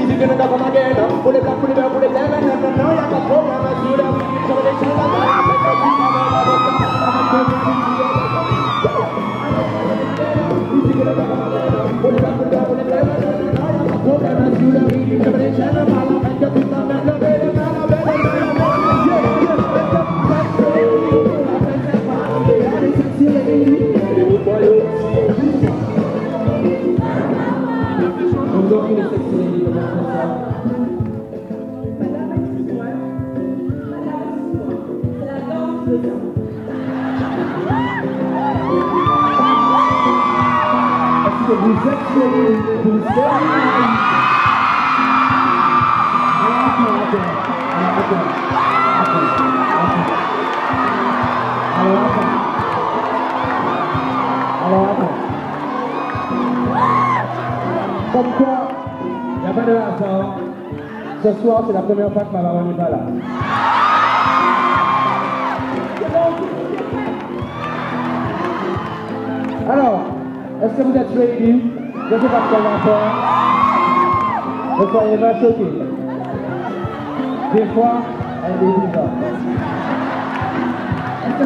music gonna come again. Put it back, put it back, put it down, and now you can program and do that. So they say that music gonna come again. Put it back, put it back, put it down, and now you can program and do that. So they say that donc il est sexy lady, comment on fait ça? Madame, excuse-moi. Madame, excuse-moi. C'est la danse de temps. Est-ce que vous êtes chérie? Vous êtes Alors attends. Comme quoi, il n'y a pas de hasard. Ce soir, c'est la première fois que ma maman n'est pas là. Alors, est-ce que vous êtes ready? Je ne sais pas ce qu'on va faire. Ne soyez pas choqués. Des fois, elle est bizarre.